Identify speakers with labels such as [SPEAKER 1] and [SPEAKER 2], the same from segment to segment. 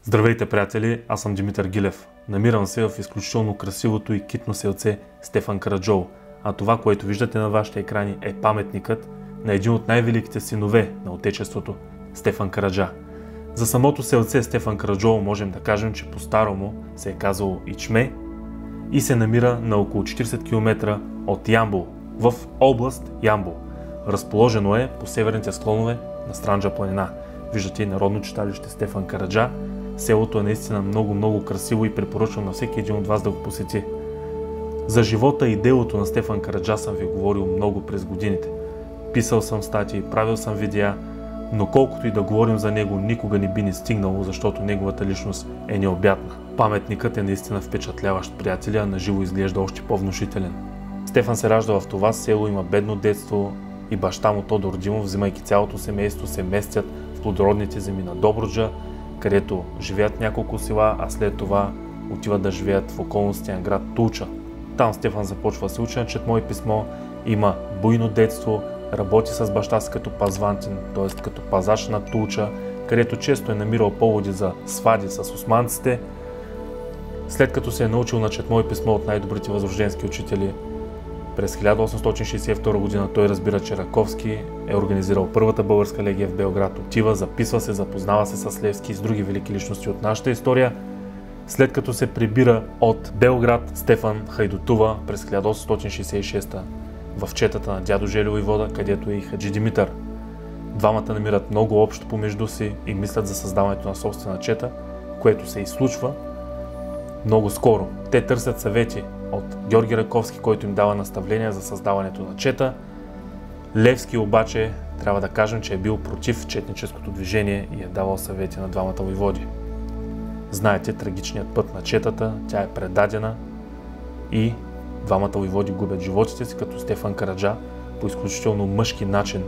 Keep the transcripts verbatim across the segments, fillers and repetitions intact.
[SPEAKER 1] Здравейте, приятели! Аз съм Димитър Гилев. Намирам се в изключително красивото и китно селце Стефан Караджово, а това, което виждате на вашите екрани, е паметникът на един от най-великите синове на Отечеството – Стефан Караджа. За самото селце Стефан Караджово можем да кажем, че по-старому се е казало Ичме и се намира на около четиридесет километра от Ямбол, в област Ямбол. Разположено е по северните склонове на Странджа планина. Виждате и народно читалище Стефан Караджа. Селото е наистина много-много красиво и препоръчвам на всеки един от вас да го посети. За живота и делото на Стефан Караджа съм ви говорил много през годините. Писал съм статии, правил съм видеа, но колкото и да говорим за него, никога не би ни стигнало, защото неговата личност е необятна. Паметникът е наистина впечатляващ, приятели, а на живо изглежда още по-внушителен. Стефан се ражда в това село, има бедно детство и баща му Тодор Димов, взимайки цялото семейство, се местят в плодородните земи на Добруджа, където живеят няколко села, а след това отиват да живеят в околностите на град Тулча. Там Стефан започва да се учи на четмо и писмо, има буйно детство, работи с баща си като пазвантин, т.е. като пазач на Тулча, където често е намирал поводи за свади с османците. След като се е научил на четмо и писмо от най-добрите възрожденски учители, през хиляда осемстотин шейсет и втора година той разбира, че Раковски е организирал първата българска легия в Белград. Отива, записва се, запознава се с Левски и с други велики личности от нашата история. След като се прибира от Белград, Стефан хайдутува през хиляда осемстотин шейсет и шеста в четата на дядо Желю Войвода, където е и хаджи Димитър. Двамата намират много общо помежду си и мислят за създаването на собствена чета, което се и случва много скоро. Те търсят съвети от Георги Раковски, който им дава наставления за създаването на чета. Левски обаче трябва да кажем, че е бил против четническото движение и е давал съвети на двамата войводи. Знаете трагичният път на четата, тя е предадена и двамата войводи губят животите си, като Стефан Караджа по изключително мъжки начин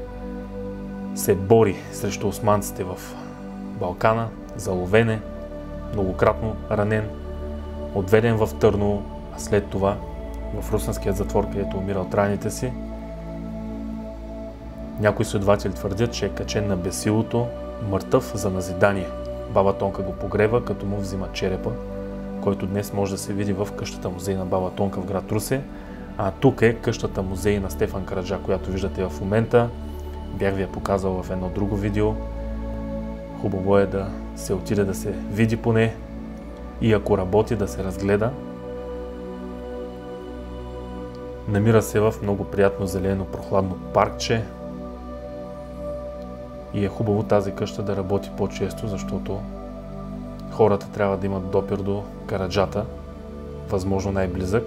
[SPEAKER 1] се бори срещу османците в Балкана, заловен е, многократно ранен, отведен в Търново, а след това в русенския затвор, където умира от раните си. Някои следователи твърдят, че е качен на бесилото, мъртъв за назидание. Баба Тонка го погреба, като му взима черепа, който днес може да се види в къщата музей на Баба Тонка в град Русе. А тук е къщата музей на Стефан Караджа, която виждате в момента. Бях ви я показал в едно друго видео. Хубаво е да се отиде да се види поне и ако работи да се разгледа. Намира се в много приятно зелено прохладно паркче и е хубаво тази къща да работи по-често, защото хората трябва да имат допир до Караджата, възможно най-близък.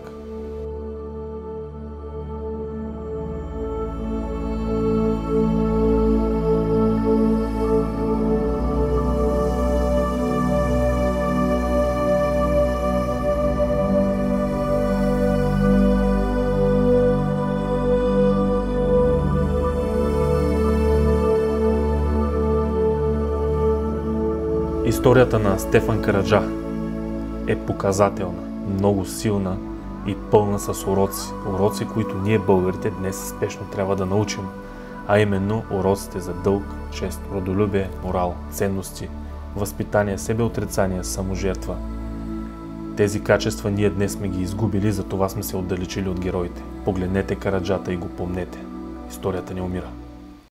[SPEAKER 1] Историята на Стефан Караджа е показателна, много силна и пълна с уроци. Уроци, които ние българите днес спешно трябва да научим, а именно уроците за дълг, чест, родолюбие, морал, ценности, възпитание, себеотрицание, саможертва. Тези качества ние днес сме ги изгубили, затова сме се отдалечили от героите. Погледнете Караджата и го помнете. Историята не умира.